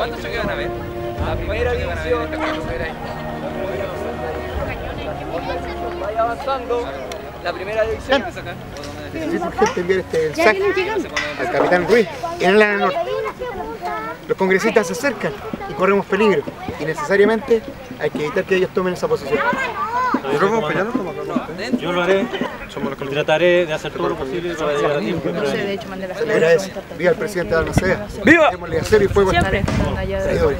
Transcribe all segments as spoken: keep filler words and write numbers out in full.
¿Cuántos choques van a ver? La primera división. Vaya avanzando. La primera división. Necesito urgente enviar este mensaje al capitán Ruiz en el área norte. Los congresistas se acercan y corremos peligro. Y necesariamente hay que evitar que ellos tomen esa posición. Yo lo haré. Trataré de hacer todo lo posible para llegar a tiempo. Se le agradece. Viva el presidente de Balmaceda. ¡Viva! Démosle acero y fuego a estos traidores.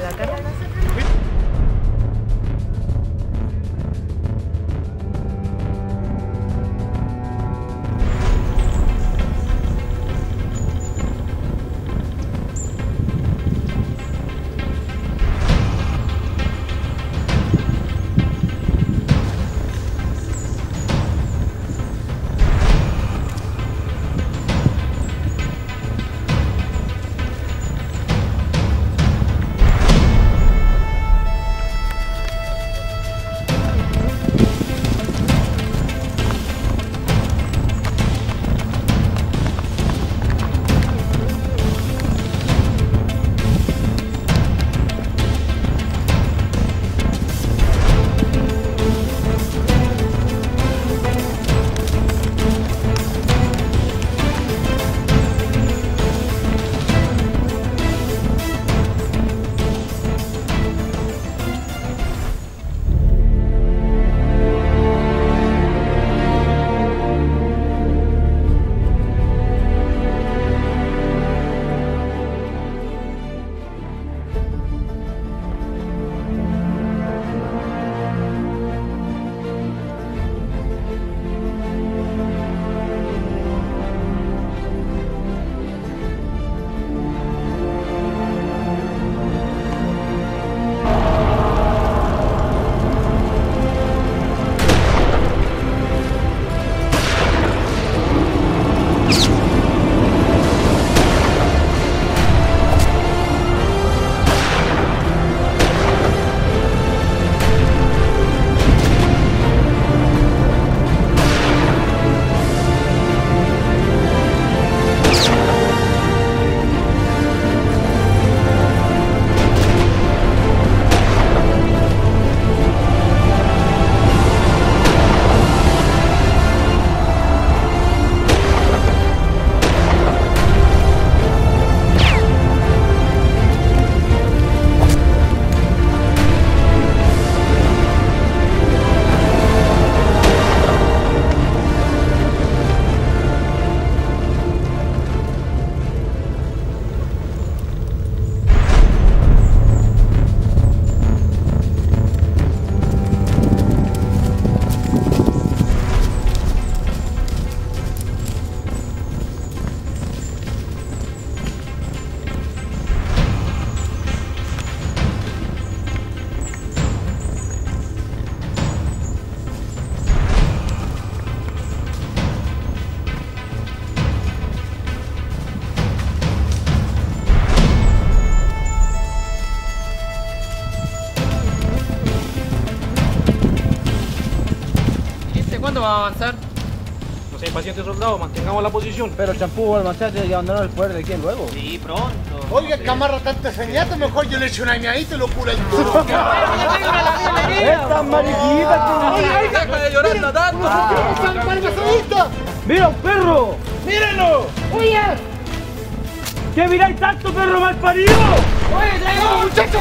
¿Cuándo va a avanzar? No sé, impacientes soldados, mantengamos la posición. Pero el champú Balmaceda tiene que abandonar el poder de quién luego. Sí, pronto. Oiga, el camarra tanto señato, mejor yo le echo una añadita y lo cura el duro. ¡Estas mariquitas! ¡Oiga, deja de llorar tanto! ¡Mira un perro! ¡Mírenlo! ¡Oye! ¿Qué miráis tanto, perro mal parido? ¡Oye, traidor, muchachos!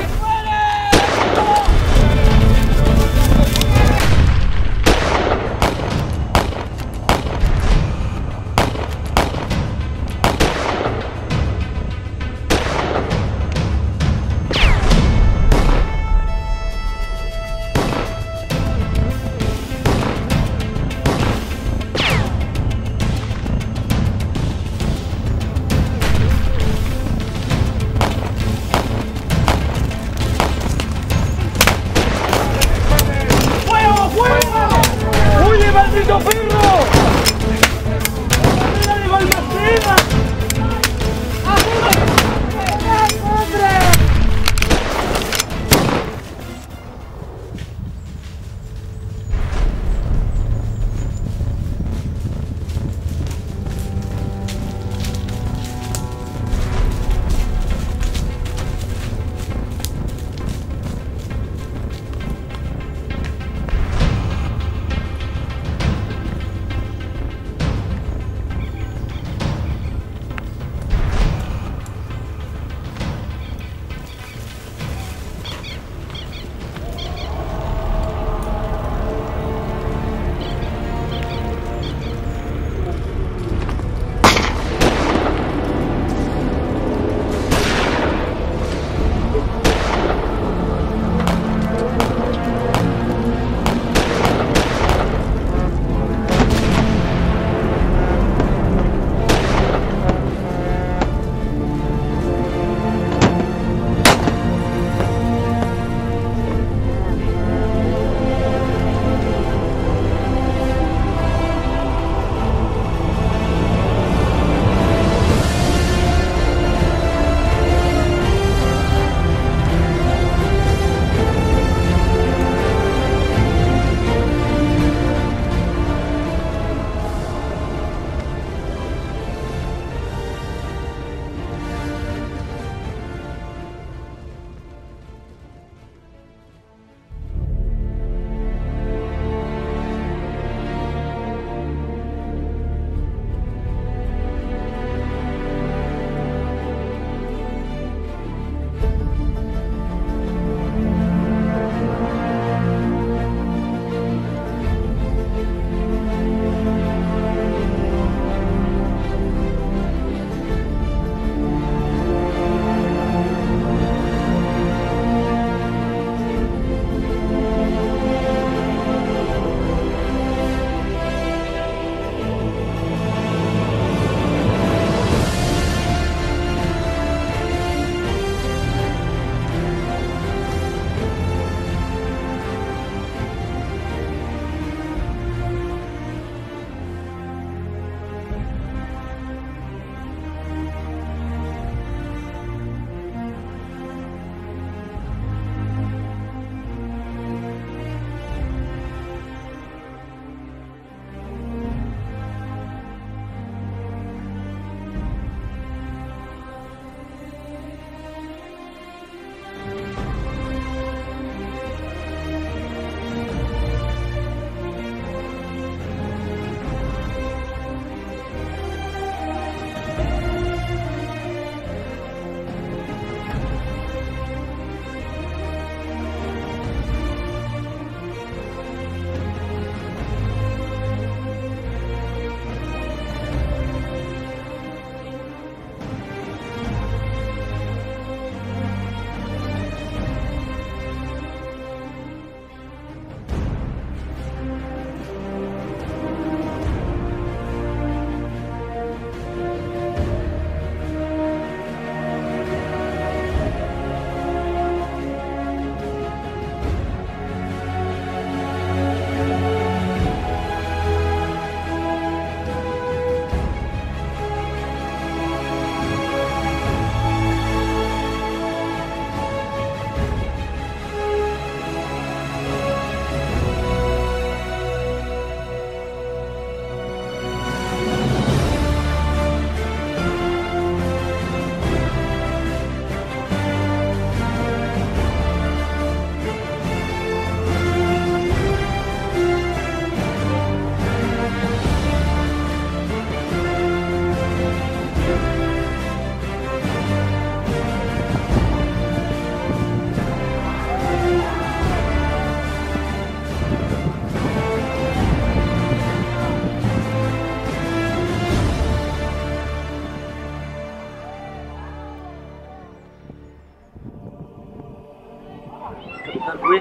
Ruiz.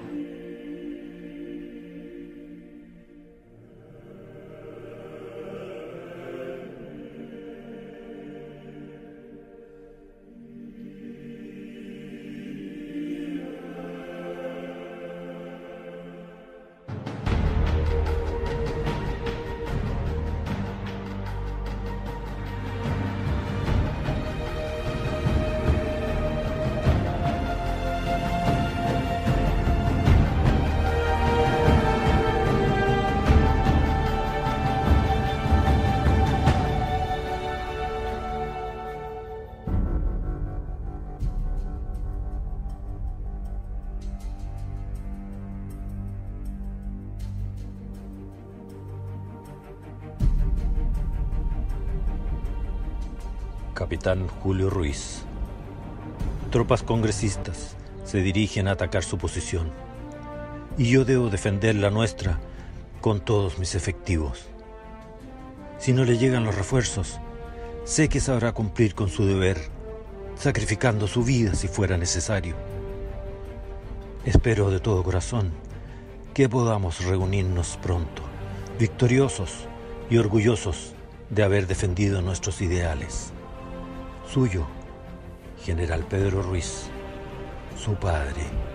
Capitán Julio Ruiz. Tropas congresistas se dirigen a atacar su posición y yo debo defender la nuestra con todos mis efectivos. Si no le llegan los refuerzos, sé que sabrá cumplir con su deber, sacrificando su vida si fuera necesario. Espero de todo corazón que podamos reunirnos pronto, victoriosos y orgullosos de haber defendido nuestros ideales. Suyo, General Pedro Ruiz, su padre.